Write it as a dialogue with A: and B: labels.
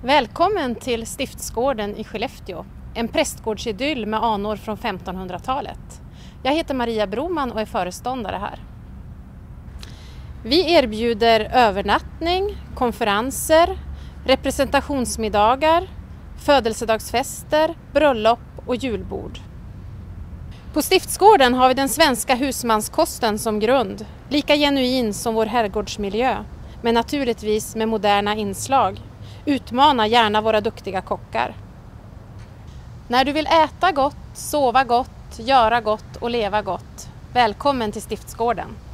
A: Välkommen till Stiftsgården i Skellefteå, en prästgårdsidyll med anor från 1500-talet. Jag heter Maria Broman och är föreståndare här. Vi erbjuder övernattning, konferenser, representationsmiddagar, födelsedagsfester, bröllop och julbord. På Stiftsgården har vi den svenska husmanskosten som grund, lika genuin som vår herrgårdsmiljö, men naturligtvis med moderna inslag. Utmana gärna våra duktiga kockar. När du vill äta gott, sova gott, göra gott och leva gott, välkommen till Stiftsgården.